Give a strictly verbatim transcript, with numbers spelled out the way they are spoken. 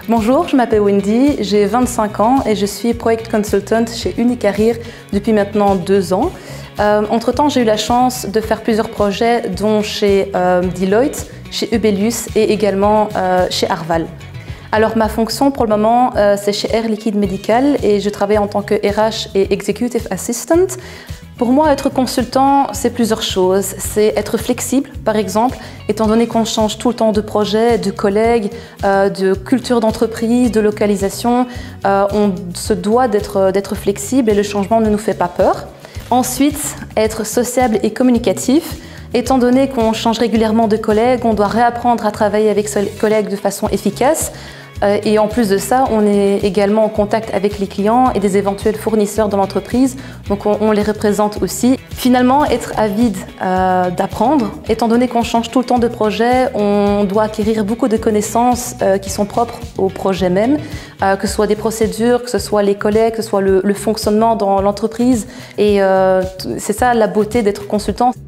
Bonjour, je m'appelle Wendy, j'ai vingt-cinq ans et je suis Project Consultant chez Unicareer depuis maintenant deux ans. Euh, entre-temps, j'ai eu la chance de faire plusieurs projets, dont chez euh, Deloitte, chez Ubelius et également euh, chez Arval. Alors ma fonction pour le moment, euh, c'est chez Air Liquide Medical et je travaille en tant que R H et Executive Assistant. Pour moi, être consultant, c'est plusieurs choses. C'est être flexible, par exemple, étant donné qu'on change tout le temps de projet, de collègues, euh, de culture d'entreprise, de localisation. Euh, on se doit d'être d'être flexible et le changement ne nous fait pas peur. Ensuite, être sociable et communicatif. Étant donné qu'on change régulièrement de collègues, on doit réapprendre à travailler avec ses collègues de façon efficace. Euh, et en plus de ça, on est également en contact avec les clients et des éventuels fournisseurs dans l'entreprise, donc on, on les représente aussi. Finalement, être avide euh, d'apprendre, étant donné qu'on change tout le temps de projet, on doit acquérir beaucoup de connaissances euh, qui sont propres au projet même, euh, que ce soit des procédures, que ce soit les collègues, que ce soit le, le fonctionnement dans l'entreprise. Et euh, c'est ça la beauté d'être consultant.